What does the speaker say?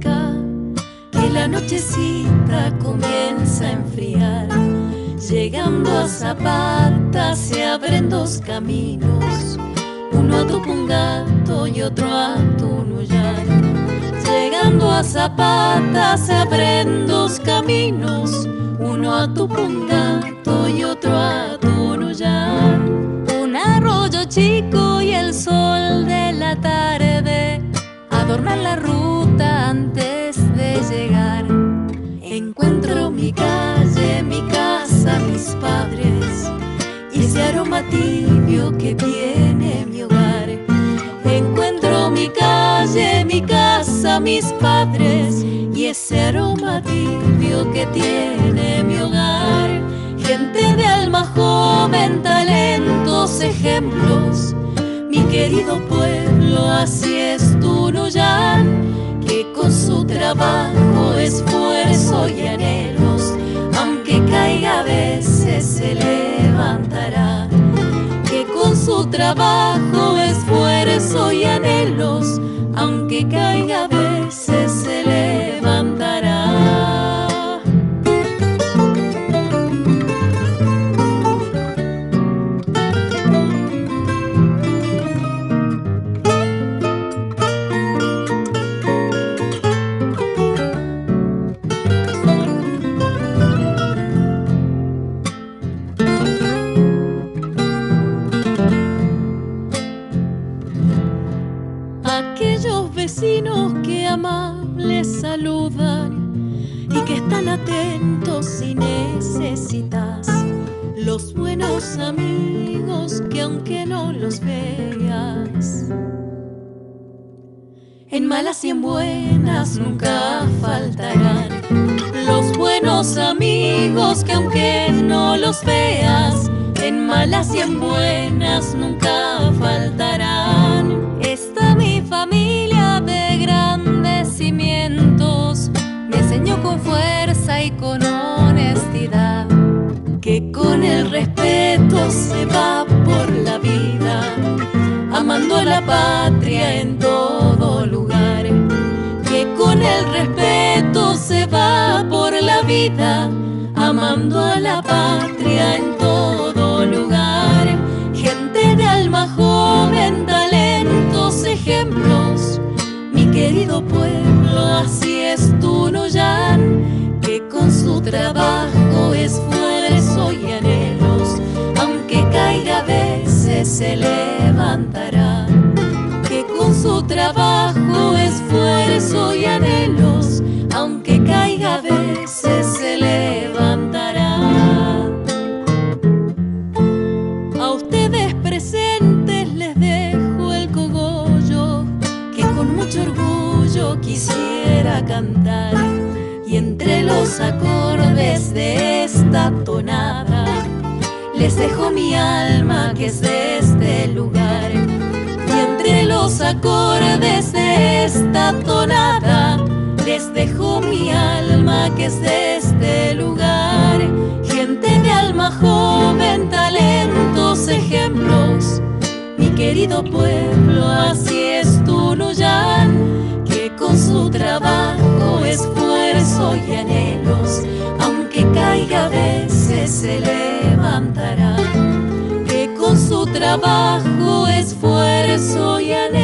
acá, que la nochecita comienza a enfriar. Llegando a Zapata se abren dos caminos, uno a Tupungato y otro a Tunuyán. Llegando a Zapata se abren dos caminos, uno a Tupungato y otro a Tunuyán. Un arroyo chico y el sol de la tarde adornan la ruta antes de llegar. Encuentro mi calle, mi casa, mis padres y ese aroma tibio que tiene mi hogar. Encuentro mi calle, mi casa, mis padres y ese aroma tibio que tiene mi hogar. Gente de alma joven, talentos, ejemplos, mi querido pueblo, así es Tunuyán, que con su trabajo, esfuerzo y anhelos, aunque caiga a veces se levantará. Que con su trabajo, esfuerzo y anhelos, aunque caiga a veces se levantará. Aquellos vecinos que amables saludan y que están atentos si necesitas. Los buenos amigos que aunque no los veas, en malas y en buenas nunca faltarán. Los buenos amigos que aunque no los veas, en malas y en buenas nunca faltarán. Esta mi familia de grandes cimientos me enseñó con fuerza y con honestidad que con el respeto se va por la vida, amando a la patria en todo lugar. Que con el respeto se va por la vida, amando a la patria en todo lugar. Gente de alma joven, talentos, ejemplos, mi querido pueblo, así es Tunuyán, que con su trabajo, esfuerzo y anhelos, aunque caiga a veces se levantará. Que con su trabajo, esfuerzo y anhelos, aunque caiga a veces se levantará. A ustedes presentes les dejo el cogollo que con mucho orgullo quisiera cantar, y entre los acordes de esta tonada les dejo mi alma que es de este lugar. Y entre los acordes de esta tonada les dejo mi alma que es de este lugar. Gente de alma joven, talentos, ejemplos, mi querido pueblo, así es Tunuyán, que con su trabajo, esfuerzo y anhelos, aunque caiga a veces se levantará. Que con su trabajo, esfuerzo y anhelos,